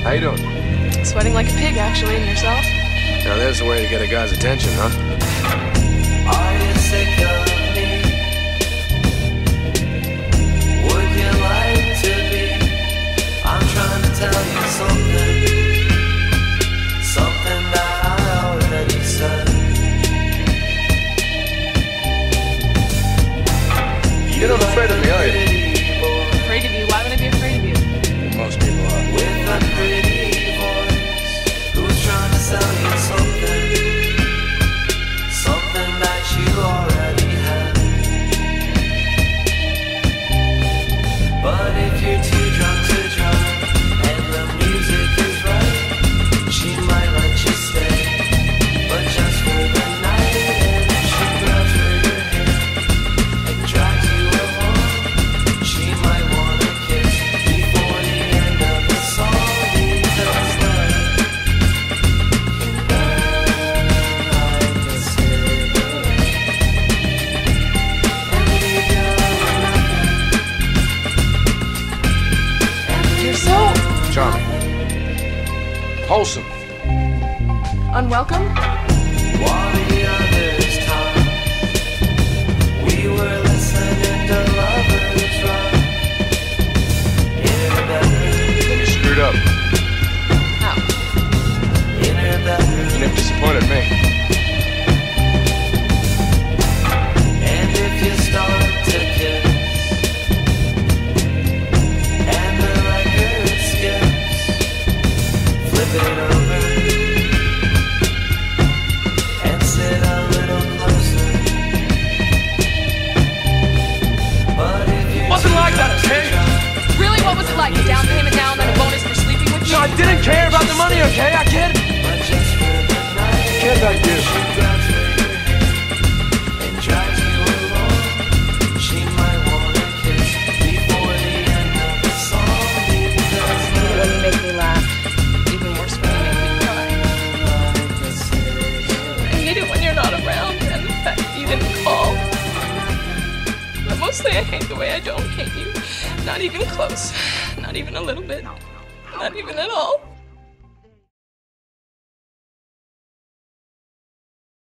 How you doing? Sweating like a pig, actually, and yourself? Now there's a way to get a guy's attention, huh? Are you sick of me? Would you like to be? I'm trying to tell you something. Something that I already said. You're not afraid of me, are you? Afraid of you? Why would I be afraid of you? Most people are. With a pretty voice, who's trying to sell you something, something that you already have. But if you're too drunk to drive, and the music is right, she might let you stay, but just for the night. And if she grabs for your hair and drags you along, she might wanna kiss before the end of the song. Because love can burn like a cigarette and leave you You're so Charming. Wholesome. unwelcome. while the others talk. We were listening to lovers rock in her bedroom, You screwed up. How? in her bedroom. You never disappointed me. And if you start to kiss, and the record skips, flip it over and sit a little closer. But if you Wasn't like that, okay? Really, what was it like? A down payment now and then a bonus for sleeping with you? No, I didn't care about the money, okay? I cared. but just for the night, I cared about you. she grabs for your hair and drags you along. She might wanna kiss before the end of the song. Because When you make me laugh, even worse when you make me cry. like a cigarette. I hate it when you're not around and the fact that you didn't call. But mostly I hate the way I don't hate you. Not even close. Not even a little bit. Not even at all.